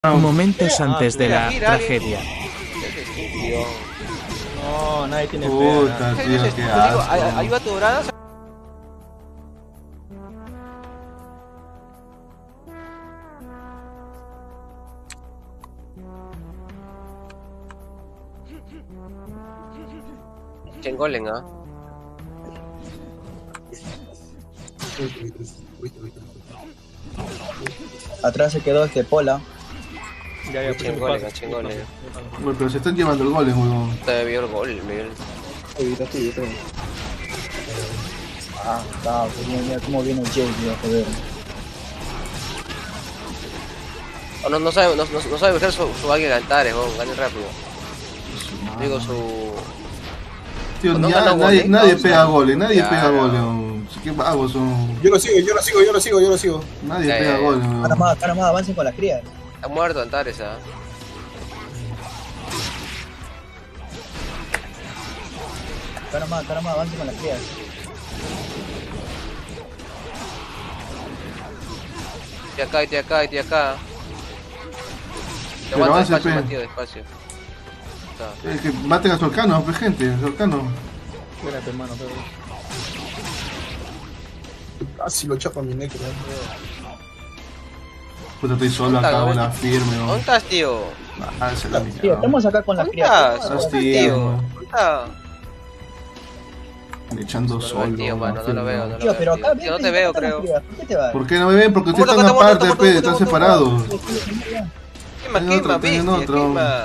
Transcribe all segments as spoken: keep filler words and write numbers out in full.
Momentos antes de la gira, tragedia. No, nadie tiene Puta, fe. tío, qué asco. Ayuda dorada. Chengolen, ¿ah? Atrás se quedó este Pola. Ya, ya, Chengolen, chengolen. Bueno, pero se están llevando el golem, weón. Te vio el gol, Miguel. Ah, está, mira, mira cómo viene Jake, tío, joder. Oh, no, no sabe, no, no, no sabe buscar su, su águila de Antares, weón, gane rápido. Digo su... Tío, No ya, ganó nadie, golem, nadie no, pega no. goles, nadie Ya, pega no. goles, weón. Qué vagos son. Yo lo sigo, yo lo sigo, yo lo sigo, yo lo sigo. Nadie Ya, pega ya, ya. goles, Acá weón. nomás, acá nomás, avancen con las crías. Está muerto Antares, ¿ah? Acá nomás, acá nomás, avancen con las crías. Estoy acá, estoy acá, estoy acá. Te Pero aguanta avance, despacio, pe. Matías, despacio. Está. Eh, que maten a Solcano, pues, gente, Solcano. Espérate, hermano, pero... Casi lo chapa mi necro. Puta, estoy solo ¿Dónde acá, está, una weón? firme, ¿Dónde weón. estás, tío? Ah, se la Tío, mierda. estamos acá con las ¿Dónde crías. estás? Estamos Estás acá. tío, Tío, weón. ¿dónde está? Me echando No lo veo, solo. tío, mano, no lo veo, no lo Tío, pero acá Tío, no ven, te veo, acá están las creo. crías. ¿Por qué te vas? ¿Por qué no me ven? Porque ustedes Muerto, están muerto, aparte, muerto, pe, muerto, están muerto, separados. Quema, Tienen quema, otro, tienen bestia, otro. quema.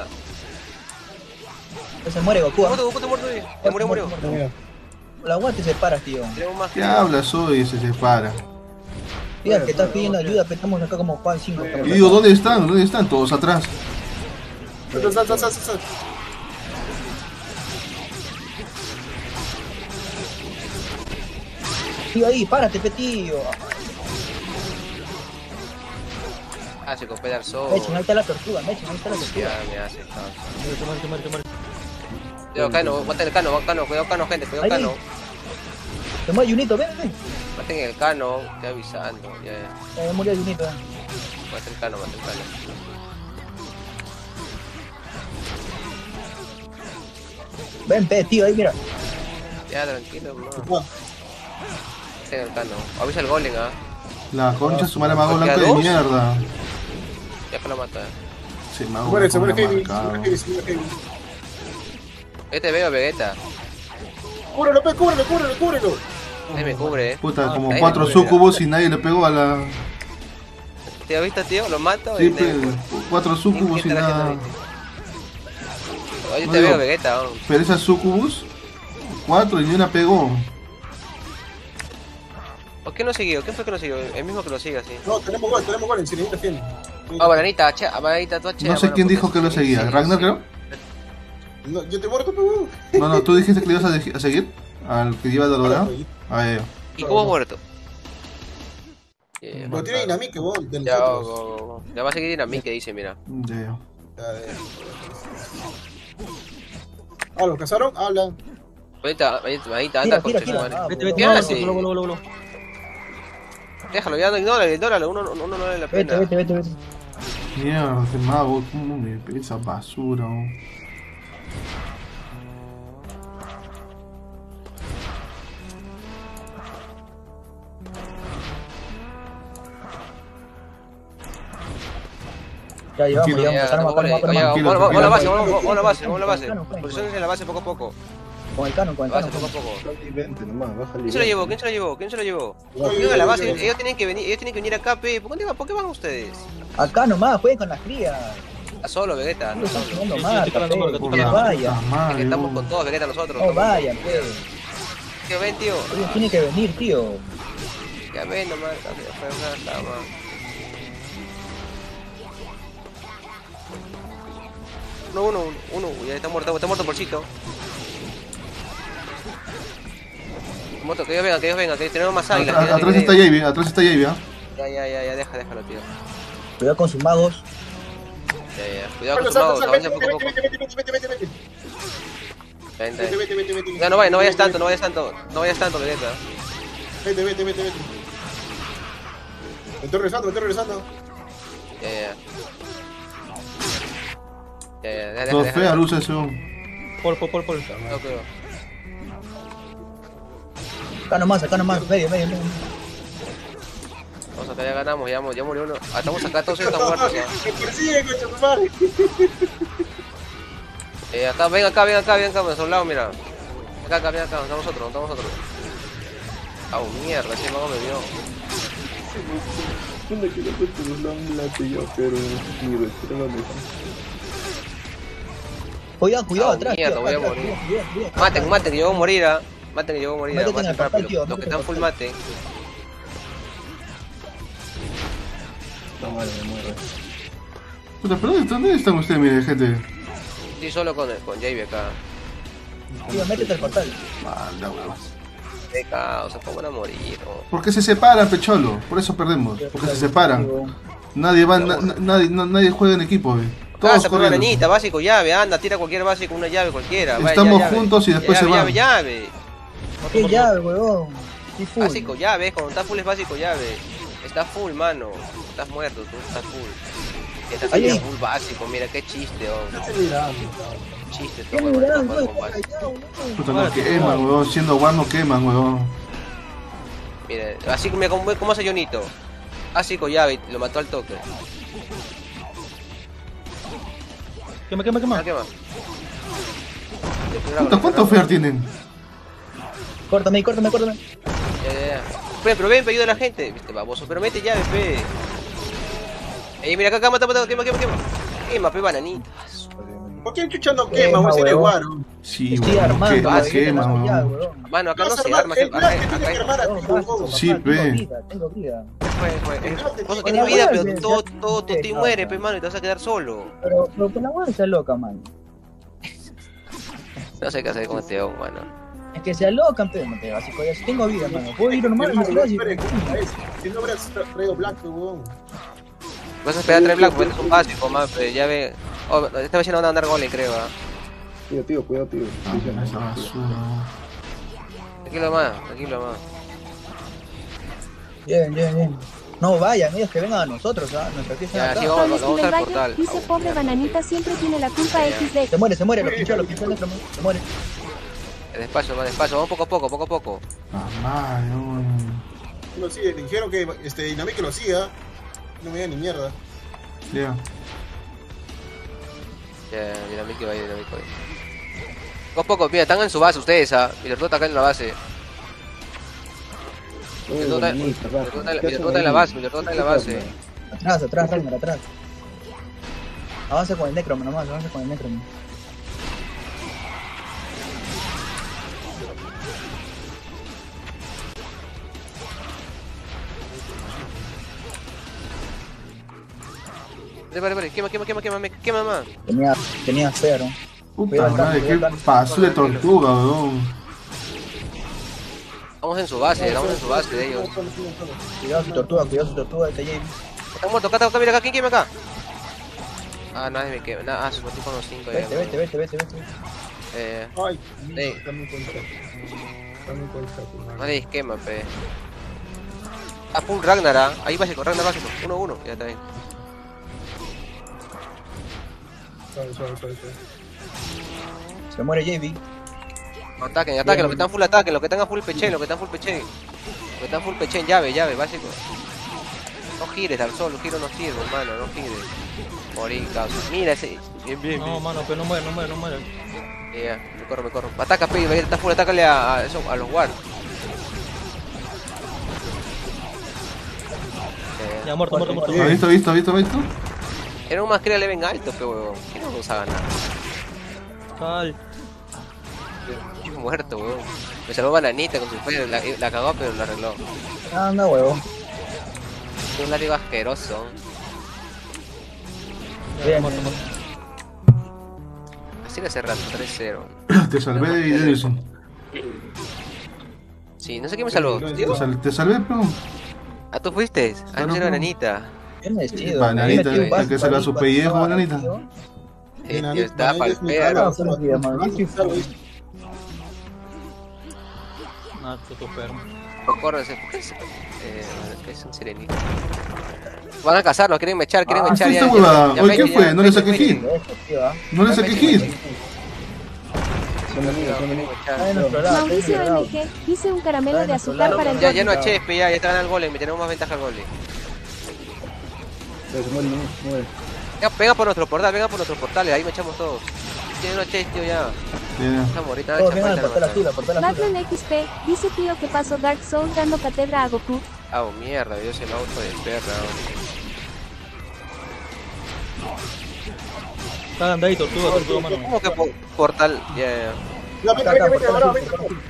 Se muere Goku. ¿ah? Muerto, muerto, muerto, muerto. Ya murió, murió. La aguante se para, tío. Tenemos más ¿Qué hablas hoy? Se separa. Tío, que estás pidiendo ayuda, pero estamos acá como Juan cinco. Y digo, ¿dónde están? ¿Dónde están? Todos atrás. Sal, sal, sal, sal, sal. Tío, ahí, párate, pe, tío. Ah, se copia el sol. Mechen, ahí está la tortuga, Mechen, ahí está la tortuga. Ya, me hace caso. Muerte, muerte, muerte, muerte. Cuidado, Cano, maten el Cano, Cano, cuidado, Cano, gente, cuidado, Ahí. Cano. Se muere Junito, ven, ven. Maten el Cano, estoy avisando. Ya, ya. Eh, murió Junito. eh. Maten el Cano, maten el Cano. Ven, pe, tío, ahí, mira. Ya, tranquilo, no. Ah, Maten el Cano. Avisa el golem, ah. La concha su madre mago ¿Porque blanco a de dos? mierda. Ya que lo mata. Sí, Se mago muere, se blanco muere Heavy, se marcado. muere Heavy, se muere Heavy. Yo te veo, Vegeta. Cúbrelo, pe, cúbrelo, cúbrelo, cúbrelo. Ahí me cubre, eh. Puta, como ahí cuatro me cubre, sucubos y nadie le pegó a la... ¿Te has visto, tío? ¿Lo mato? Sí, Y pe, te- cuatro sucubos y ¿Quién te la nada. gente, Oye, No te digo- veo, Vegeta. oh. Pero esas sucubus, cuatro y ni una pegó. ¿Por qué no siguió? ¿Quién fue que no siguió? El mismo que lo sigue así. No, tenemos gol, tenemos gol, en Sirenita tiene. Ah, bananita, che, ah, bananita, tú che. No sé mano, quién porque dijo que lo sí, seguía. sí, ¿Ragnar sí. creo? No, yo te muerto, pe, weón. No, no, tú dijiste que le ibas a, de- a seguir al que lleva de dorado. Ah, ya, ya. ¿Y cómo ha muerto? Ya, ya, Pero tiene dinamique, weón, de Ya, go, nosotros. go, go. Ya va a seguir Dinamique, dice, mira. Ya, ya. A ver. Ah, ¿los cazaron? Hablan. Bananita, bananita, bananita, Tira, anda con tira, su tira. madre. Ah, Vete, boludo. vete, ¿Qué vete, hace? vete, vete, vete, vete. Déjalo, ya no ignóralo, ignóralo, uno, uno, uno no vale la Vete, pena. vete, vete, vete. Mierda, este mago, cómo me pesa basura. oh. Ya llevamos, Tranquilo. llevamos. Ya, Acá nomás, acá oye, nomás, acá oye, nomás. Tranquilo, vamos vamos a la base, tranquilo. vamos vamos a la base, vamos a la base. Claro, claro. Posiciones en la base poco a poco. Con el canon, con el Base canon. poco a poco. Vente nomás, bájale. ¿Quién se lo llevó? ¿Quién se lo llevó? ¿Quién se lo llevó? Oye, Vengan a la oye, base, oye. ellos tienen que venir, ellos tienen que venir acá, pe. ¿Por qué, ¿por qué van ustedes? Acá nomás, jueguen con las crías. A solo, Vegeta, no Ellos están solo. jugando Sí, sí, marca, estoy calando pe. marca, Por estoy la No puta vayan, Es que madre, estamos oh. con todos, Vegeta, nosotros. no vayan, pe. Tío, ven, tío. Ellos tienen que venir, tío. Ya ven nomás, ya fue una cama. Uno, uno, uno, uno, ya está muerto, está muerto Porchito. Moto, que ellos vengan, que ellos vengan, que tenemos más águilas. Atrás, que atrás que- está Javi, atrás está Javi, ¿ah? Ya, ya, ya, ya, deja, déjalo, tío. Cuidado con sus magos. Ya, ya, cuidado con Sal, sus sal, magos, sal, avanza vete, poco a vete, poco. vete, vete, vete, vete, vete. Ven, Vete, ven. vete, vete, vete. Ya, no vayas, no vayas tanto, no vayas tanto, no vayas tanto, Vegeta. Vete, vete, vete, vete. Me estoy regresando, me estoy regresando. Ya, ya. Ya, ya, deja, Todo deja, fea deja. lucha ese. Pol, pol, pol, pol. No creo. Acá nomás, acá nomás, medio, medio, medio. Vamos acá, ya ganamos, ya, ya murió uno. Ah, estamos acá, todos están muertos ya. Me persiguen, coche, tu madre. Eh, acá, ven acá, ven acá, ven acá, a nuestro lado, mira. Acá, acá, ven acá, estamos nosotros, estamos nosotros. Ah, mierda, ese mago me vio. Una que le puesto los late yo, pero ni retiro la mesa. Cuidado, cuidado, Ah, atrás. mierda, tío, voy a atrás, morir. cuidado, cuidado, cuidado. Maten, maten, que yo voy a morir, ah. Maten, que yo voy a morir, ah. Métete en Maten el portal, tío, rápido. Los que métete en están el full portal. maten. Está mal, me muero. Puta, pero ¿dónde dónde están ustedes, mire, gente? Sí, solo con, con Javi acá. Tío, métete al portal. Manda, huevos. De caos, ¿cómo van a morir? No? Porque se separan, pecholo. Por eso perdemos. Porque se separan. Nadie va, na- na- nadie, na- nadie juega en equipo, ve. Todos Casa con una corriendo. arañita, básico, llave, anda, tira cualquier base con una llave cualquiera. vaya, Estamos llave. juntos y después llave, se van. Llave, llave. ¿Qué llave, huevón? Sí, full. Básico, llave, cuando está full es básico, llave. Está full, mano. Estás muerto, tú estás full. Estás Ahí. aquí full básico, mira qué chiste, oh. Estoy mirando. Chiste, ¿Qué todo, mirás, todo, güey? con básico. Puta, no queman, huevón. Siendo War no queman, huevón. Mira, así como, como, como hace Jonito. Básico, llave, lo mató al toque. Quema, quema, quema. Ah, ¿qué más? Puta, ¿cuántos fear tienen? Córtame, córtame, córtame. Ya, ya, ya. Pero, pero ven, pe, ayuda a la gente. Viste, baboso, pero mete llave, pe. Ey, mira acá, acá, mata, mata, quema, quema, quema. Quema, pe, bananitas. ¿Por qué el chucho no Quema, quema, güey? Si eres huevón. guaro. Sí, Estoy huevón. armando. Que, ahí, que queman, tengo llave, huevón. huevón. Mano, acá no Vas a se armar- arma, el se Black acá, que tiene que acá. armar a ti, Huevón, básico, huevón. papá, Sí, tengo pe. vida, tengo vida. Fue, fue. Vos no Con tienes la vida, hueá, pero ya- todo, ya- todo, tú ya- te ya- mueres, pe, mano, y te vas a quedar solo. Pero, pero con la hueá está loca, man. No sé qué hacer con este hombre, mano. Es que se alocan, pero no te básico. Ya tengo vida, mano. Puedo ir nomás, Si me no tiro así. hubieras- Si no hubieras traído Black, huevón. Vas a esperar a traer Black, porque es un básico, man, pe, ya ve. Oh, esta vez ya no van a andar goles, creo, ah. Tío, tío, cuidado, tío. Sí, sí, Ah, esa sí. basura. Tranquilo más, tranquilo más. Bien, bien, bien. No vayan, ellos que vengan a nosotros, ¿ah? Nuestra fiesta Ya, acá. sí, vamos, Pablo vamos al Esquivel portal. Valle dice Ah, pobre mierda. bananita siempre tiene la culpa equis de. Se muere, se muere, lo pinchó, lo pinchó el otro, se muere. Despacio, más despacio, vamos poco a poco, poco a poco. Mamá, no. Lo sigue, le dijeron que este, Dinamic lo siga. No me diga ni mierda. Ya. Ya, dinámico ahí, dinámico ahí. Poco a poco, mira, están en su base ustedes, ah. Mi Virtud está acá en la base. Mi Virtud está- mi bonita, Virtud Rafa. está mi ¿Qué Virtud hacen está en la ahí? base, mi Virtud está en la base. Atrás, atrás, Ragnar, atrás. Avanza con el Necroman nomás, avanza con el Necroman. Vale, vale, vale, quema, quema, quema, quema, me- quema más. Tenía, tenía cero. Puta Cuidado, madre, qué cuidado. paso de tortuga, weón. Estamos en su base, estamos en su base de ellos. Cuidado su tortuga, cuidado su tortuga, este James. Están muertos, acá, acá, mira acá, ¿quién quema acá? Ah, nadie me quema, nah, ah, se mató con los cinco ya. Vete, vete, vete, vete, vete. Eh, Ay, Ey. está muy concha. Está muy concha, tu madre. nadie esquema, pe. Ah, full Ragnar, ah. Ahí básico, Ragnar básico, uno uno, ya está bien. Suave, suave, suave, suave. Se muere J B. Ataquen, ataquen, los que están full ataquen, los que están a full pechen, los que están full pechen. Los que están full pechen, llave, llave, básico. No gires al sol, los giros no sirven, hermano, no gires. Morí, causa. Mira ese. Bien, bien, No, bien. mano, pero no muere, no muere, no muere. Ya, ya, me corro, me corro. Ataca, pe, vaya, está full, atácale a, a, eso, a los guard. Eh, Ya, muerto, muerto, muerto. ¿Has visto, visto, visto, visto? era un más que le venga alto, pe, huevón. ¿Qué no nos haga nada? Ay, Estoy muerto, huevón. Me salvó bananita con su fe, la, la cagó, pero la arregló. Anda, huevo. Un látigo asqueroso. Bien, muerto, bien. muerto. Así que hace rato, tres cero. Te salvé de Denison. Sí, no sé quién me salvó. Te ¿Tío? Te, sal- te salvé, pero. Ah, tú fuiste. Ah, Claro, no era no. bananita. Bien vestido. Bananita, Me metí un el vaso que saca su para pellejo, para- bananita. tío. Sí, tío, Dinamic, estaba Dinamic es mi palpero. cara, Ah, buenos días, mano. Claro, Yo soy claro, full. es- Ah, tú, tú, perro. Corre, ¿por qué es? Eh, ¿qué es un sirenito? Van a cazarnos, quieren mechar, quieren Ah, mechar. sí, ya, esta ya, huevada. ya, Oye, ya, ¿qué ya, fue? ya, No le meche, saqué meche. hit. Esto, tío, ¿ah? No le Ya, saqué meche, hit. meche. Son enemigos, son enemigos. Está en nuestro lado, está en Mauricio nuestro lado. M G dice un caramelo de azúcar para el Ya gol. lleno a Chespe, ya, ya está ganando el golem, y tenemos más ventaja al golem. Ya, se muere, se muere. Venga, venga por nuestro portal, venga por nuestros portales, ahí me echamos todos. Lleno a Chespe, tío, ya. Bien. Estamos ahorita, Todos echa vengan al falta, portal no azul, al portal azul. Batman X P dice tío que pasó Dark Souls dando cátedra a Goku. Ah, oh, mierda, Dios, el auto de perra. Está andando ahí, tortuga, tortuga, mano. ¿Cómo que po- portal? Ya, ya, ya. Ya, vete, Acá, vete, acá, vete, portal ahora, azul, vete. portal azul.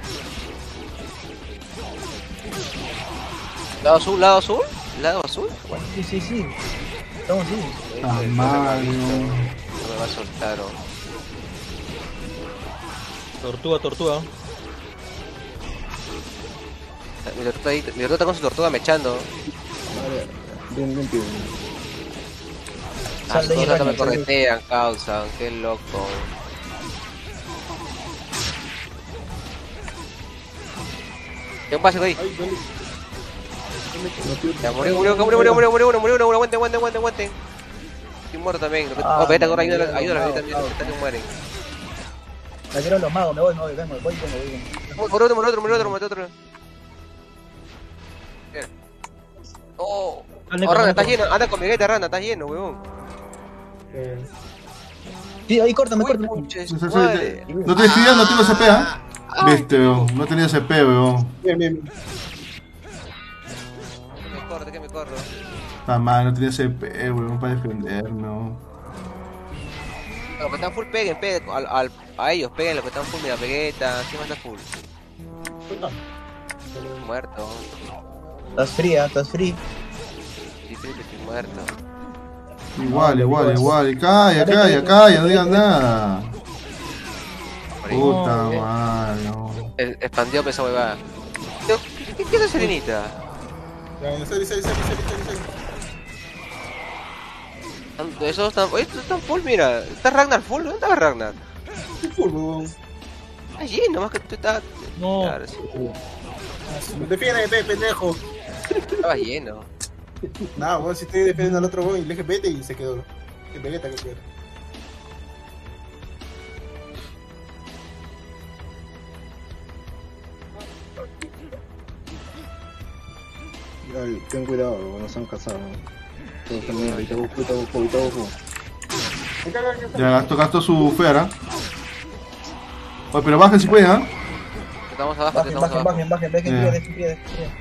¿Lado azul, lado azul? ¿Lado azul? Sí, sí, sí. Estamos así. Ah, Mario. No me va a soltar, oh. Tortuga, tortuga. Mi tortuga, ahí- mi tortuga está con su tortuga mechando. Vale, bien limpio. Ah, Sal sus de ahí, tortugas me Raña, sal de ahí. corretean, causa, qué loco. ¿Qué pasa ahí? Ay, ¿dónde? Ya murió, murió, murió, murió, murió, murió, murió, murió, aguante, aguante, aguante, aguante. Estoy muerto también. Ah, Oh, vete, corre, murió, ayúdala, ayúdala, murió, ahorita también, ahorita mueren. La quiero los magos, me voy, me voy, vengo, voy, vengo, voy, vengo. Murió otro, murió otro, murió otro, murió otro. Bien. Oh, Dale, oh, Rana, comando. estás lleno, anda con Vegeta, Rana, estás lleno, weón. Sí, ahí córtame, Uy, córtame. conche Sí, su sí, sí, madre. te- No tienes vida, no tengo C P, ¿ah? Viste, weón. No tenía C P, weón. Bien, bien, bien. Que me corro, que me corro. Ah, man, no tenía C P, weón, para defenderme, weón. Los que están full peguen, peguen al, al, a ellos, peguen los que están full, mira, Vegeta, ¿quién más está full? Muerto. Estás fría, estás fría. Sí, sí, que estoy muerto. Igual, igual, igual. Calla, calla, calla, no digas nada. Puta No, madre, no. El, expandió esa huevada. Tío, ¿Qué, qué, qué es la serenita? Ya, ya, sale, sale, sale, sale, sale, sale. Tanto- Esos están, oye, estos están full, mira. ¿Está Ragnar full? ¿Dónde estaba Ragnar? Qué full, weón. Está lleno, más que tú estás. No. Claro, sí, Defiéndete, pendejo. estaba lleno. Nah, weón, si estoy defendiendo al otro weón y le dije vete y se quedó. Que Vegeta que queda. Ay, ten cuidado, no se han casado. Todos también, ahorita busco, ahorita busco, ahorita busco. Acá, acá, acá. Ya gastó, gastó su feara. Oye, pero bajen si pueden, ¿ah? Estamos abajo, Bajen, estamos bajen, abajo. bajen, bajen, dejen Eh. fría, dejen fría, dejen fría.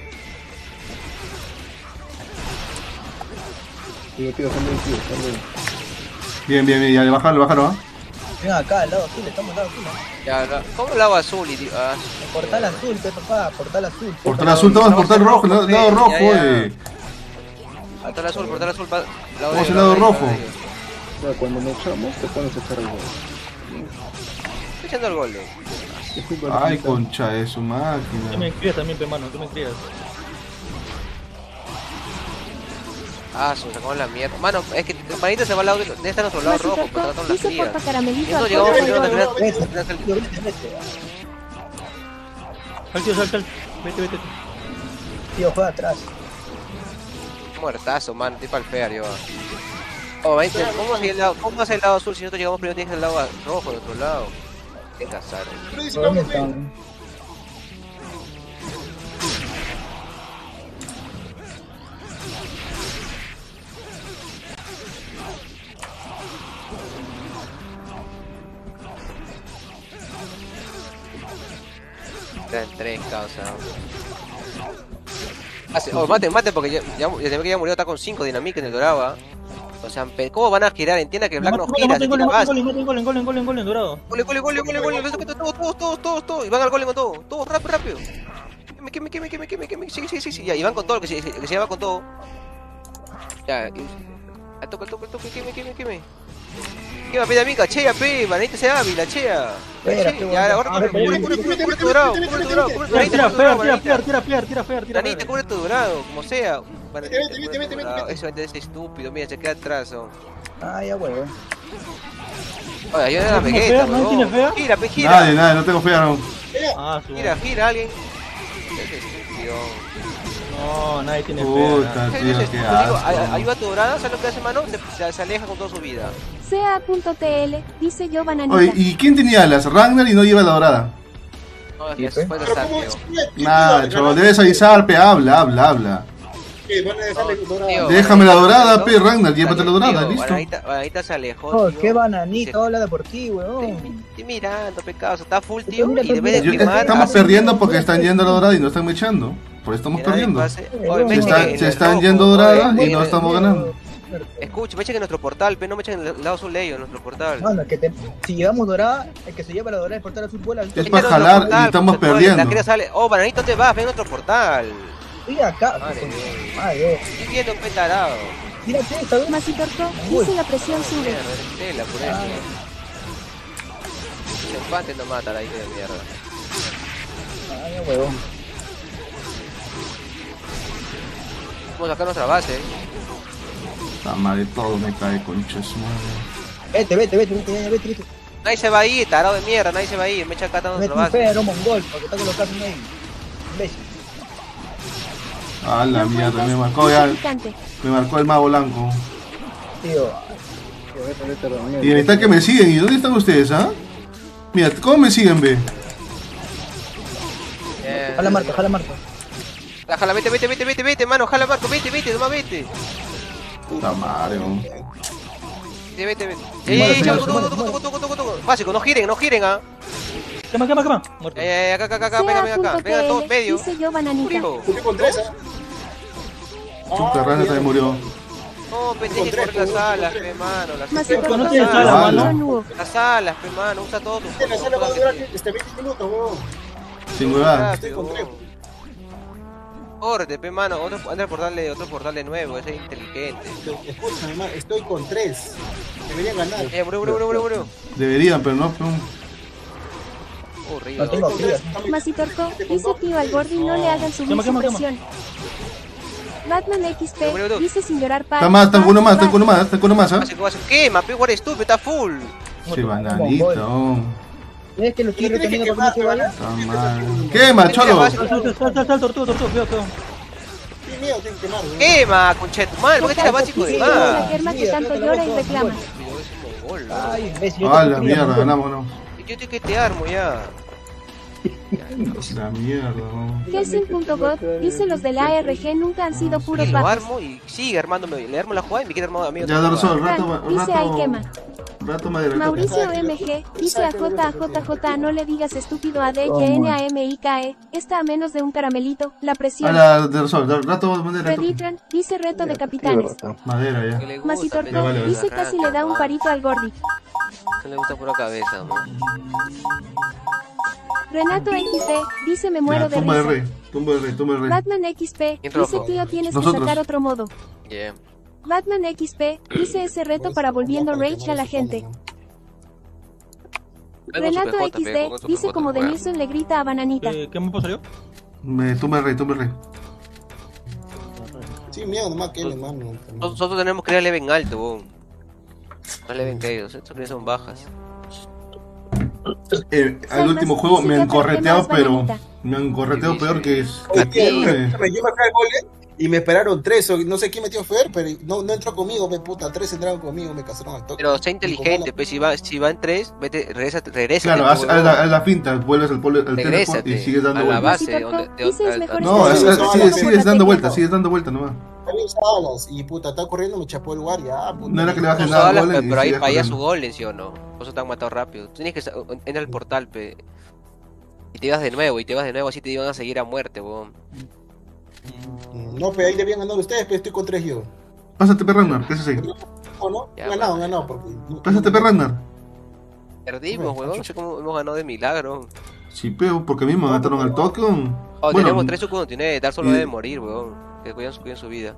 Tío, tío, son bien, tío, son bien. Bien, bien, bien, ya le bajaron, le bajaron, ¿ah? Vengan acá, al lado azul, estamos al lado azul. ¿no? Ya, la- ¿cómo lava azul y tío? Ah, Portal azul, pe papá, portal azul. Portal azul, estamos en portal rojo, lado, lado rojo, Ya, ya. eh. portal azul, portal azul. pa- lado Vamos negro, al lado negro, rojo. negro. O sea, cuando nos echamos, te pones a echar el gol. Estoy echando el gol, eh. Ay, concha de su Tú me máquina. crías también, pe mano, tú me crías. Ah, se sacó la mierda. Mano, es que Manita se va al lado de. Debe estar a nuestro lado rojo, pero está con las dice frías. porta caramelito No a llegamos porta primero de a gol. terminar. Vete, terminar el- tío, vete, vete. Sal, tío, sal, sal. Vete, vete. Tío, juega atrás. Muertazo, man, estoy pa'l fear yo. Oh, Manita, ¿cómo hace el lado, cómo hace el lado azul si nosotros llegamos primero? Tienes el lado rojo de otro lado. Qué cazaron. ¿Dónde están? Eran tres causas. Ah, sí, oh, mate, mate, porque ya, ya, ya, que ya murió, está con cinco dinamitas en el dorado. ¿Ah? O sea, pe- ¿cómo van a girar? Entienda que el Black no Mate, gira, mate, se gol, tira mate, más. gol, mate, gol, gol, gol, gol, gol, dorado. Gole, gole, gole, gole, gole, gole, todos, todos, todos, todos, todos. Y van al gole con todo, todos, rápido, rápido. Queme, queme, queme, queme, queme, queme. Sí, sí, sí, sí, ya, y van con todo, que se, que se lleva con todo. Ya, y... Al toque, al toque, al toque, queme, queme, queme. Quema, pide a mí, cachea, pe, manita se hábil, chea. Espera, qué Ya, ahora bueno. cubre, cubre, cubre, cubre tu dorado, cubre tu dorado, cubre tu Tira, manita, tira, cubre tu fear, dorado, tira, manita. fear, tira, fear, tira, fear, tira, Manita, fear. cubre tu dorado, como sea. Manita, Vete, vete, cubre vete, tu vete, dorado. vete. Eso es estúpido, mira, se queda atrás. Oh. Ah, ya huevo. Oye, ayúdame a la ¿No tiene Vegeta, fea? ¿No tiene weón. fea? Gira, pe, gira. Nadie, nadie, no tengo feara, no. Ah, su Gira, gira, alguien. Ese es estúpido. No, nadie tiene Puta, fe. tío, Ese es qué estúpido. Digo, ay- ay- asco. ayuda a tu dorada, ¿sabes lo que hace, mano? Se, se- se aleja con toda su vida. C A punto T L, dice yo bananita. Oye, ¿y quién tenía alas? Ragnar y no lleva la dorada. No, es Sí, que pe. fue Pero gastar, ¿cómo tío. es? ¿Qué- qué Nah, tío? cholo, debes avisar, pe, habla, habla, habla. ¿Qué? ¿Van a dejarle No, dorada? tío. Déjame la dorada, pe, Tío, Ragnar, llévate la dorada, tío, listo. Bananita, Bananita se alejó, Oh, tío. qué bananita, Se- habla de por ti, Estoy, weón. estoy mirando, pecado, está full, Pero tío, mira, y pero debe de mira, Yo- quemar. estamos hace perdiendo porque están yendo a la dorada y no están mechando. Por eso estamos que nadie perdiendo. pase. Se Oye, Se, mechen está- en se el están rojo, yendo oye, doradas y oye, no estamos ganando. Escucha, me echen en nuestro portal, pero no me echen en el lado azul de ellos, en nuestro portal. Mano, que te, si llevamos dorada, el que se lleva la dorada es portal azul vuela. Es Echen en para nuestro jalar portal, y estamos pues, oye, perdiendo. La cría sale, oh, Bananito, ¿dónde vas? Ven a nuestro portal. Estoy acá. Madre pues, mía. madre. Estoy viendo un petarado. Mírate esta vez. Masitorco, dice la presión sube. Mierda, eres tela por eso. El empate no mata la hija de mierda. Ay, huevón. Vamos a sacar nuestra base, eh. La madre, todo me cae, concha su madre. Vete, vete, vete, vete, vete, vete, vete. Nadie se va a ir, tarado de mierda, nadie se va a ir. Me echa acá Vete nuestra un base. perro mongol, porque está colocado en ahí. Imbécil. Ah, la No mierda, me cuentas, marcó dice ya. picante. Me marcó el mago blanco. Tío, Vete, vete, Ramiro. Y ahorita que me siguen. ¿Y dónde están ustedes, ah? Mira, ¿cómo me siguen, ve? Eh, jala marco, jala marco. La jala, vete, vete, vete, vete, vete, mano, jala Marco, vete, vete, nomás vete. Puta madre, weón. Vete, vete, vete. Muere, Eh, muere, chavo, muere, toco, toco, toco, toco, toco, toco. Básico, no giren, no giren, ah. Quema, quema, quema. Muerto. Eh, acá, acá, acá, acá, venga, venga acá, venga todos medio. dice yo bananita. Frío. Subí con tres, ¿ah? Super Rana también murió. No, pendeje, corre las alas, pe, mano, las Masitorco, no las tienes dice alas, alas, mano. presión nubo. las alas, pe, mano, usa todo tu En la sala va a durar este veinte minutos, weón. Sin huevada. Estoy con tres. Corte, pe, mano, otro, anda al portal de, otro portal de nuevo, ese es inteligente. Escúchame, man, estoy con tres. Deberían ganar. Eh, murió, murió, murió, murió. Deberían, pero no. pero- Horrible. No tengo Con tres. frío. Masitorco, dice tío al Gordi no le hagan subir Quema, su quema, quema. presión. Batman X P, Murió, murió. dice sin llorar paz. Está más, está con uno más, está con uno más, está con uno más, ¿ah? Básico, básico. Quema, pe, what estúpido, está full. Sí, bananita, oh. ¿Ves que lo estoy Y tiene que reteniendo para que no se quemar, vaya? Está mal. ¡Quema, cholo! Básico. Sal, sal, sal, sal, sal, tortuga, tortuga, cuidado, cuidado. Qué miedo, tienen que quemar, weón. Quema, conchetumal, ¿por qué tira básico de Sí, más? la germa que tanto llora y reclama. Ay, imbécil. yo Ah, te la quería, mierda, mongol. ganamos, no. Yo te que te armo ya. La mierda, no. Kessin.god, dice los de la A R G nunca han sido puros Y lo bajos. armo y sigue armándome. Le armo la jugada y me quiere armar a mí. Ya, Dark Souls, rato, Fran, dice ahí quema. rato. Rato madera. Mauricio M G, dice a J a J J no le digas estúpido a D Y N A M I K E, está a menos de un caramelito, la A presión. la Dark Souls, rato madera. Reditran, dice reto de capitanes. Madera Que ya. le gusta, Masitorco, Ya, vale, vale. dice casi le da un parito al Gordi. Que le gusta pura cabeza, ¿no? Renato X D, dice me muero Ya, de tumba de risa. rey, tumba de rey, tumba de rey. Batman X P, ¿Quién dice rojo? tío tienes que Nosotros. sacar otro modo. Yeah. Batman X P, dice ese reto para volviendo rage a la gente. Renato X D, dice como Denilson le grita a Bananita. Eh, ¿Qué me salió? Me tumba de rey, tumba de rey. Sí, miedo, nomás que mano. Nosotros tenemos que ir a leven alto, weón. Más leven que ellos, estos que son bajas. Eh, al Salmas, último juego dice me que han te correteado, quemas, pero bananita. me han correteado peor que es. A ti. Eh, Escúchame, yo me fui al gole y me esperaron tres, o no sé quién metió Fer, pero no, no entró conmigo, me puta, tres entraron conmigo, me casaron al toque. Pero sé inteligente, pues si va, si va en tres, vete, regresa, regresa. Claro, haz, haz la, haz la finta, vuelves al, pole- al teleport Regrésate y sigues dando a la vueltas. base. Donde, de, Dices al- mejor al- No, Sí, es- sí, es- sí, sigues, sí, sigues sí, dando sí, vueltas, sí. sigues dando vueltas nomás. Había usado alas y puta, estaba corriendo, me chapó el guardia. Ah, puta. No era que le bajes Usó nada al alas, golem pe, y pero ahí sigues para allá su corriendo. golem, ¿sí o no? Por eso te han matado rápido. Tú tienes que sa- entra al portal, pe. Y te vas de nuevo, y te vas de nuevo, así te iban a seguir a muerte, weón. No, pero ahí debían ganar ustedes, pero estoy con tres yo. Pásate, pe Ragnar, ¿qué es así? ¿O no? Ya, ganado, bueno. ganado, porque... Pásate, pe Ragnar. Perdimos, weón. No sé cómo hemos ganado de milagro. Sí, pero porque a mí me mataron al toque. weón. Oh, Bueno, tenemos tres subcontinentes, Dar solo y- debe morir, weón. Que cuidan su, cuiden su vida.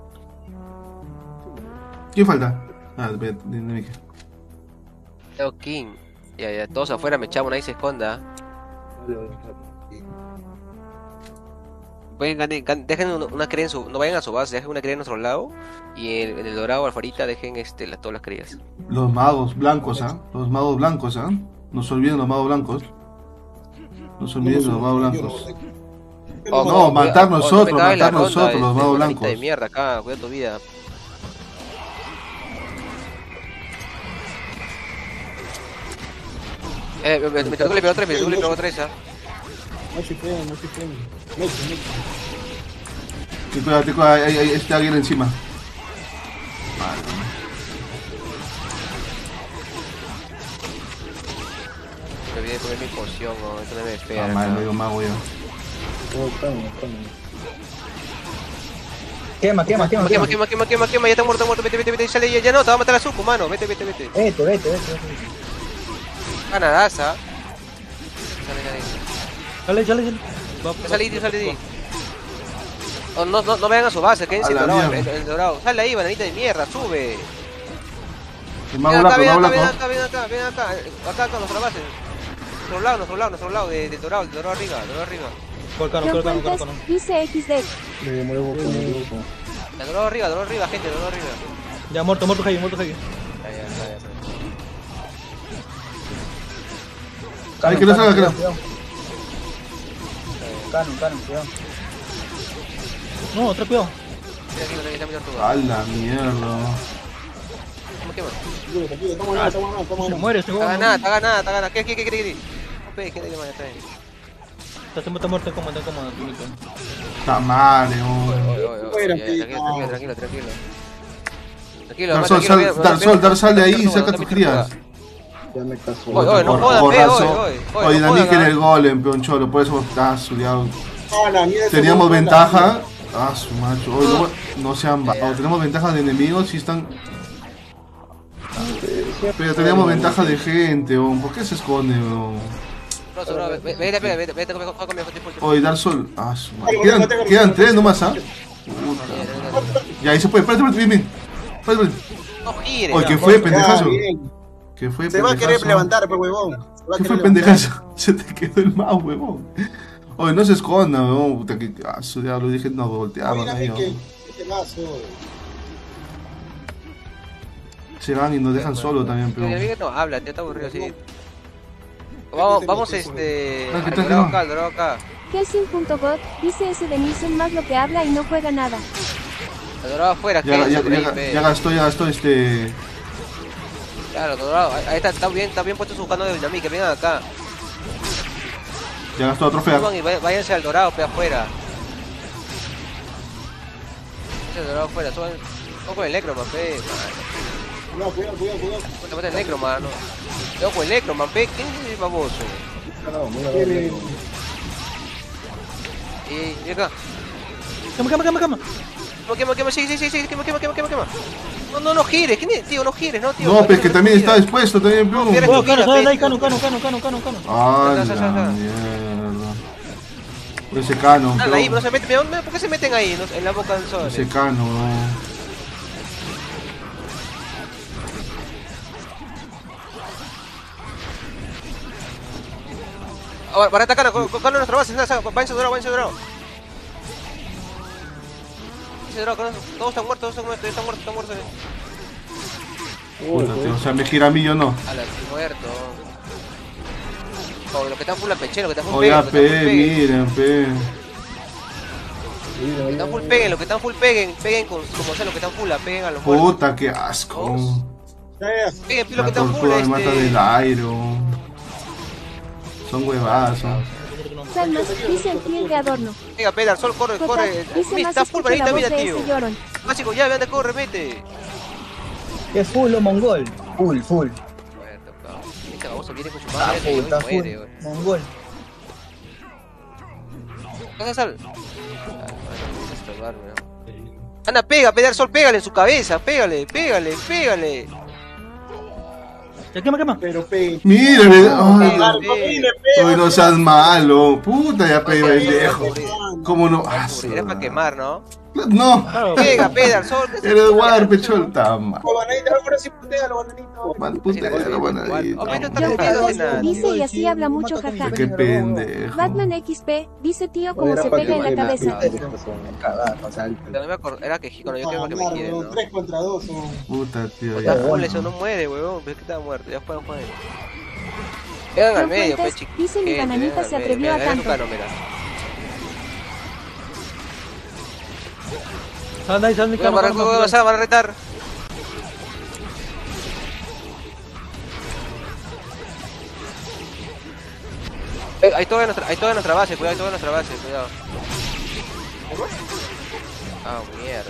¿quién falta? Ah, espérate, dime, dime. Leo King. Ya, ya, todos afuera me echamos, nadie se esconda. Pueden ganar, gan- dejen una, una cría en su, no vayan a su base, dejen una cría en nuestro lado. Y en, en el dorado alfarita dejen este, la, todas las crías. Los magos blancos, ¿ah? Los magos blancos, ¿ah? No se olviden los magos blancos. No se olviden los magos blancos. Oh, No, cuida- matar oh, no me nosotros, cagues la matar ronda, nosotros, los este, magos manita blancos. de mierda acá, cuida tu vida. Eh, me, me, me tocó le pegó tres, me tocó le pegó tres, ah. No se frena, no se frena. Mecho, mecho. Te cuida, te cuida, ahí, ahí está alguien encima. Me olvidé de poner mi poción, no, esto no me Ah, espera. mal, acá. medio mago yo. Oh, calma, calma. Quema, quema, quema, Quema, quema. quema, quema, quema, quema, ya está muerto, muerto, vete, vete, vete, sale, ya, ya no, te va a matar a Zuko, mano, vete, vete, vete. Vete, vete, vete. Ganadaza. Sale, sale. Sale, sale, sale. Va, Ya sale, sale de ahí. Oh, no, no, no vean a su base, quédense A el la dorado, el, mierda. el dorado. Sale ahí, bananita de mierda, sube. El mago Ven acá, blanco, ven mago acá, ven blanco. acá, ven acá, ven acá, acá, acá, nuestra base. Nuestro lado, nuestro lado, nuestro lado, de, de dorado, de dorado arriba, dorado arriba. Volcano, No volcano, cuentes, volcano. dice equis de. Me demoré un poco, me demoré un poco. De dorado arriba, dorado arriba, gente, dorado arriba. Ya, muerto, muerto Heidi, muerto Heidi. Ya, ya, ya, ya. Ay, que no salga, que no. Canon, canon, cuidado. No, otra cuidado. Mira aquí, mira aquí, está mi tortuga. A la mierda. ¿Cómo quema? Tranquilo, tranquilo, estamos ganando, estamos ganando, estamos Se ganando. muere este Está huevón. ganada, está ganada, está ganada. ¿Qué, qué, qué, qué, qué? No pegues, gente que me está bien. Está, está muerto, está muerto, está muerto. Está mal, weón. Oye, oye, oye, Fuera, ya, ya, tío. tranquilo, tranquilo, tranquilo. Tranquilo, Dar más sol, tranquilo, mira, sal, dar mira, sol, dar sal de ahí y tortuga, saca mira, tus tortuga. crías. Ya me caso. Oye, oye, no Por- jodan, por pe, razón. oye, oye, oye, Oye, no Dani, jodan, que en ah. el golem, peón cholo, por eso está subiado. Ah, la mierda, ese Teníamos huevón, ventaja. Ah, su macho. Oye, no, no sean ba- o tenemos ventaja de enemigos y están. Pero teníamos ventaja de gente, weón. ¿Por qué se esconde, weón? No, no, vete, vete, vete, vete, vete, juega conmigo, juega conmigo. Oye, dar sol. Ah, su macho. Quedan, quedan tres nomás, ¿ah? Puta. Ya, ahí se puede. Espérate, espérate, bien, bien. Espérate, espérate. No gires. Oye, ¿qué ya. fue, Ya, pendejazo? bien. ¿Qué fue, Se va a querer pendejazo? levantar, pues, huevón. Se va a ¿Qué querer fue, levantar. pendejazo? Se te quedó el mouse, huevón. Oye, no se esconda, huevón. Puta, que. Ah, su diablo, dije, no, volteaban, Mira, amigo. que este mazo. Se van y nos dejan solo también, El pero. enemigo no habla, ya está aburrido así. Vamos, vamos, este. Ah, ¿qué Al tal, dorado no? acá, al dorado acá. Kelsin.bot dice ese de Nielsen más lo que habla y no juega nada. Al dorado afuera, Ya, ya, quédense ya, por ahí, ya, pe. ya gastó, ya gastó este. Claro, dorado. Ahí ahí está, está bien, está bien puesto su cano de dinamita, vengan acá. Ya gastó la trofea. Suban y vay- váyanse al dorado, pe, afuera. Váyanse al dorado afuera, suban. Ojo con el Necroman, pe. Cuidado, cuidado, cuidado, cuidado. Te mata el Necroman, no. Ojo con el Necroman, pe. ¿Quién es el baboso? No, muy Tiene- bien. Y, y acá. Quema, quema, quema, quema. Quema, quema, quema, sí, sí, sí, sí, quema, quema, quema, quema, quema. No, no, no gires, ¿quién es? Tío, no gires, no, tío. No, pues que no, también no, está no, dispuesto, también, peón. pierdes Oh, tu vida, cano, sale de ahí, pe. cano, cano, cano, cano, cano, cano. Ah, Ya, ya, ya, la ya. mierda. Por ese cano, Dale ahí, no peón. se meten, mira, mira, ¿por qué se meten ahí? No, en la boca del sol. Ese cano, no. Ahora, para atacar, cano nuestra base, váyanse dorado, váyanse dorado. Váyanse dorado, cano, todos están muertos, todos están muertos, están muertos, están muertos. Puta, tío. O sea, me gira a mí, yo no. A la muerto. Oh, los que están full a peche, los que están full Oye, peguen, los que están pe, full peguen. miren, pe. Los que están full peguen, los que están full peguen, peguen con, como sea, los que están full, peguen a los muertos. Puta, qué asco. Ya, ya. Peguen, los La que están full, tortuga me mata del este. aire. Son huevazos. Salmas dice el fiel de adorno. Pega, pega, el sol, corre, Jota corre. dice Mira, más está full, escucha la manita, voz mira, de tío. ese llorón. Básico, ya, anda, corre, mete. Es full o mongol. Full, full. Muerto, cabrón. Este baboso viene con su Está madre full, y está muere, full. güey. Mongol. ¿Qué haces, Sal? Ah, bueno, estorbar, weón. Anda, pega, pega el sol, pégale en su cabeza, pégale, pégale, pégale. Ya, quema, quema. Pero pe. Mira, ve- No, ay, pega, No, pega. mire, pe. Oye, no seas malo. Puta, ya pegué Pega, pendejo. pega, ¿Cómo no? Ah, su- Era para quemar, ¿no? No, Claro. Pega, pega al sol. eres guar, pechol. Está mal. Oh, bananita, ahora sí putealo, bananito. Mal Sí, putero, igual, banadito. igual. Oh, está John copiando Carlos nada. dice y así habla mucho, jaja. Qué pendejo. Batman equis pe dice tío como Era se para pega en la que- cabeza. Cagada, o sea, No me acuerdo, era que cuando yo quiero Ah, que me quieren, ¿no? tres contra dos son. Puta, tío. Está Ya. full, eso no muere, weón. Ves que está muerto, ya juegan, juegan. Vengan al John medio, Fuentes pe, chico. dice mi Gente, bananita vengan se al atrevió medio. a Mira, tanto. mira, mira. Sal de ahí, sal de ahí, Voy a cano, parar, cano, voy a cano. pasar, van a retar. Eh, Hay toda nuestra, hay toda nuestra base, cuidado, hay toda nuestra base, cuidado. Ah, mierda.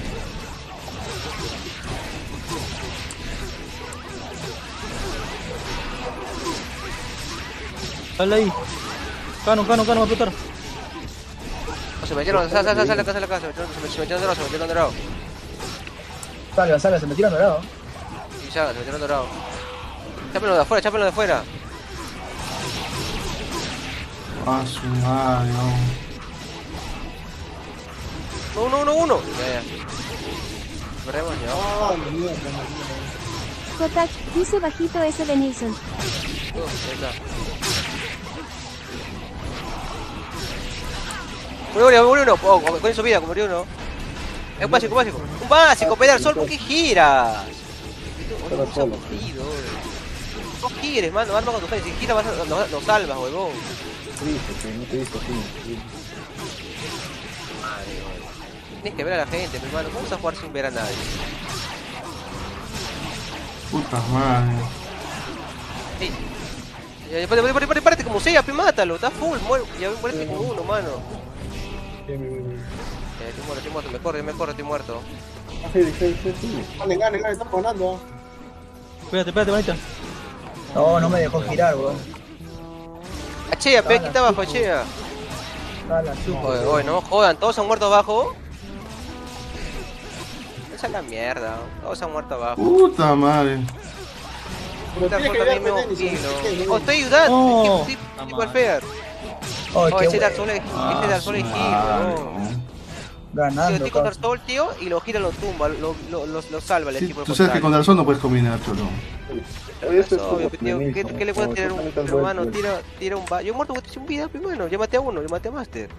Sal de ahí. Cano, cano, cano, va a explotar. No, se metieron, sal, sal, sal, sal acá, sal acá, se metieron, se metieron dorado, se metieron dorado. Salva, salva, se metieron dorado. Sí, ya, se metieron dorado. Chápenlo de afuera, chápenlo de afuera. Ah, su madre, no. Uno, uno, uno. Ya, ya. Corremos ya. Ah, mierda, mierda. Kotak, dice bajito ese de Nilsson. Uh, ahí está. Murió uno, murió uno. Oh, con eso vida, murió uno. Es un básico, un básico. Un básico, pedal sol, ¿por qué giras? Estaba solo. No gires, mano, arma con tu gente. Si giras vas a- nos nos salvas, huevón. Te dije, que no te he visto, sí. Madre, huevón. Tienes que ver a la gente, mi hermano. ¿Cómo vas a jugar sin ver a nadie? Puta madre. Ey. Ya, ya, párate, párate, párate, párate como sea, pe, mátalo. Está full, muere. Ya muérete con uno, mano. Eh, estoy muerto, estoy muerto. Me corre, me corre, estoy muerto. Sí, sí, sí, sí. Ganen, ganen, ganen, estamos ganando. Espérate, espérate, manita. No, no me dejó girar, weón. Achea, pe, quita abajo, achea. Dale, chupo. Oye, oye, no jodan, todos han muerto abajo. Esa es la mierda, todos han muerto abajo. Puta madre. Pero Puta, tiene que puta, ver, mismo Dennis, kilo. ¿qué? Oh, estoy ayudando, No. tipo, tipo, tipo Alfer. Oh, Oh, qué ese Dark bueno. Souls es, ese Dark Souls es heal, weón. Tío, Ganando, estoy con Dark causa. Souls, tío, y lo gira, lo tumba, lo, lo, lo, lo salva el Sí, equipo. tú sabes que con Darzón no puedes combinar, cholo. Eso es Eso, obvio, como tío, ¿qué, Nilsson, ¿qué le puede como tirar un totalmente pero, mano? vuelto. Tira, tira un ba... Yo he muerto sin vida, primero. Yo maté a uno, yo maté a Master.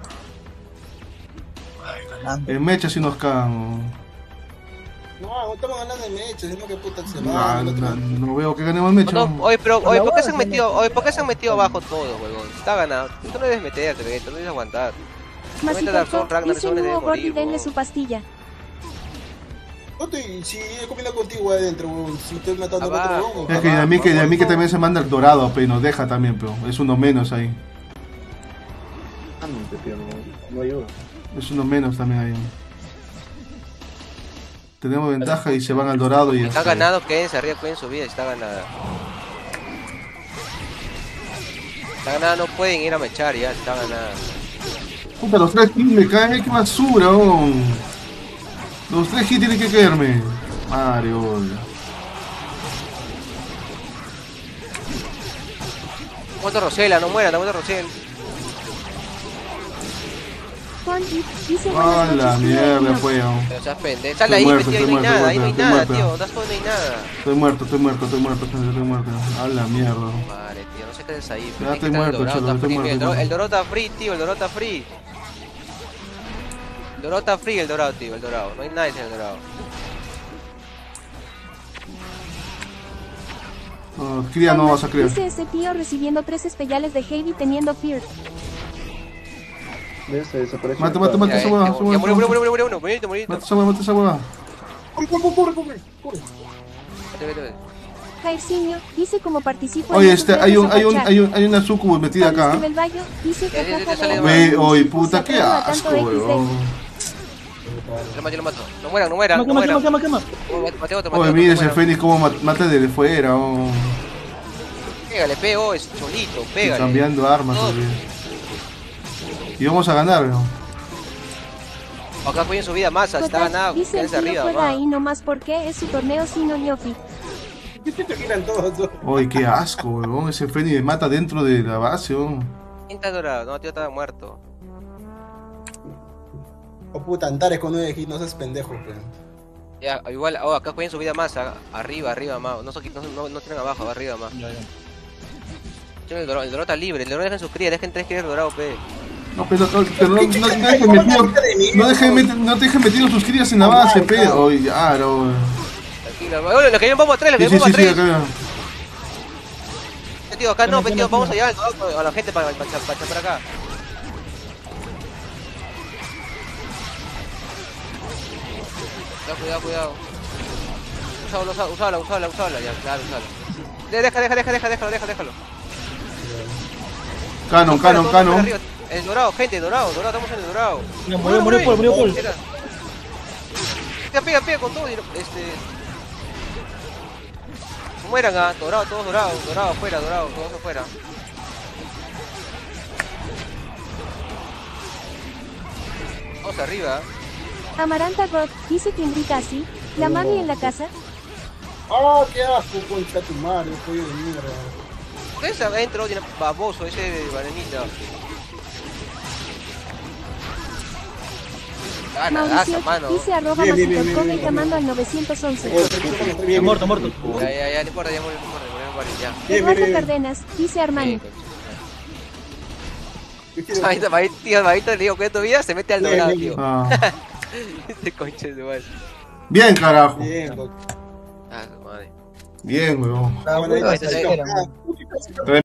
Ganando. En mecha sí nos cagan. No, estamos ganando de mecha, sino que puta se No, va. no, no veo que ganemos mecha. No, oye, pero, Con oye, la ¿por qué bola se han se metido, mete. oye, ¿por qué se han metido abajo todos, huevón? Está ganado. Tú no debes meterte, Vegeta, no debes aguantar. Masito, Dark Souls, Ragnar, dice eso le debe Nuevo Gordy, morir, denle weón. su pastilla. No estoy, si he comido contigo adentro, weón. Si estoy matando a otro Abajo. weón. Es que de a mí que, de a mí que también se manda el dorado, pero nos deja también, pero es uno menos ahí. Ah, no, te pido, no, no ayuda. Es uno menos también ahí. Tenemos ventaja y se van al dorado y ya Está está. ganado, quédense arriba, cuiden su vida, está ganada. Está ganada, no pueden ir a mechar ya, está ganada. Puta, los tres hits me caen, qué basura, oh. Los tres hits tienen que caerme. Madre, obvio. Muerto Rosela, no mueran, no muerto Rosel. Juan Ip dice Ah, buenas la noches, tío mierda, Eno. fue, oh. Pero seas pendejo. Sal Estoy ahí, muerto, tío, ahí estoy no hay muerto, nada, ahí no hay estoy nada, muerto. tío. Das todo, no hay nada. Estoy muerto, estoy muerto, estoy muerto, estoy muerto. A la mierda. Madre, tío, no se quedes ahí. Ya pero estoy hay que estar muerto, el dorado, cholo, está estoy free, muerto, el, Doro- estoy el dorado está free, tío, el dorado está free. El dorado está free, el dorado, tío, el dorado. No hay nadie en el dorado. No, cría no vas a creer. Dice ese tío recibiendo tres especiales de Heavy teniendo Fear. ¿Ves? Se desapareció. Mata, mata, mata Ya, esa eh, hueva. ya esa murió, hueva, murió, esa hueva. murió, murió uno, murió, murió. Mata esa hueva, mata esa hueva. Corre, corre, corre, corre, corre. Vete, vete, vete. Jairzinho dice como participo Oye, en este, YouTube hay un, de hay un, Zapachar. hay un, hay una sucubo metida acá. Pablo Esquivel dice Ya, ya, ya, jajaja sale de- más. Ve, oye, Se puta, qué aprueba asco, tanto equis de. weón. Yo lo mato, yo lo mato. No mueran, no mueran, Quema, no quema, mueran. quema, quema, quema. Oh, mate otro, mate Oye, otro, mira no ese mueran. Fénix como ma- mata desde fuera, oh. Pégale, pego, es solito, Y pégale. cambiando armas, No. oye. Y vamos a ganar, ¿no? Acá cuiden su vida, masa, está Kotak ganado. dice el Quédense tío arriba, juega va. ahí nomás porque es su torneo sino ñofi. Te giran todos, ¿no? Oye, qué asco, weón. Ese Fénix me mata dentro de la base, oh. ¿Quién está dorado? No, tío, estaba muerto. Oh puta, Antares con nueve hits, no seas pendejo, weón. Ya, igual, oh, acá cuiden su vida más, a- arriba, arriba, más. No, so- no, no, no tienen abajo, arriba, más. Ya, ya. El dorado, el dorado está libre, el dorado dejen sus crías, dejen tres crías dorado, pe. No, pero, no, pero no, no, no dejen metido, no dejen metido, no dejen metido sus crías en la base, pe. Oye, ya, no. Tranquilo, oye, los que vienen vamos a tres, los Sí, que sí, vienen sí, sí, vamos a acá. tres. Tío, acá no, Quema, pe, quema, tío, vamos a quema. llevar el dorado a la gente para, para, para, para, para acá. cuidado, cuidado. Usalo, usalo, usala, usala, usala, ya, claro, usala. Deja, deja, deja, deja, déjalo, déjalo, déjalo. Canon, Fuera, canon, todo fuera canon. arriba. El dorado, gente, dorado, dorado, estamos en el dorado. Mira, murió, murió Paul, murió Paul. Pega, pega, pega con todo y este. No mueran, ah, dorado, todos dorados, dorado afuera, dorado, todos afuera. Vamos arriba. Amaranta God, dice que invita así. La mami en la casa. ¡Oh, qué asco, concha tu madre, pollo de mierda! Ese adentro, tiene baboso, ese de bananita. Gana, Mauricio, gasa, mano. dice arroba Bien, bien, bien, Masicot bien, y bien, llamando al novecientos once. Está muerto, muerto. Ya, ya, ya, no importa, ya murió, no importa, murió, murió, ya. Bien, Eduardo bien, bien. Cárdenas, dice Armani. Ahorita, ahorita, tío, ahorita le digo que tu vida se mete al Bien, dorado, bien, tío. Ah. Este conche de madre. Bien, carajo. Bien, con- Ah, su madre. Bien, weón. Ah, Bueno, bueno, ahí se está, espera, ah, man.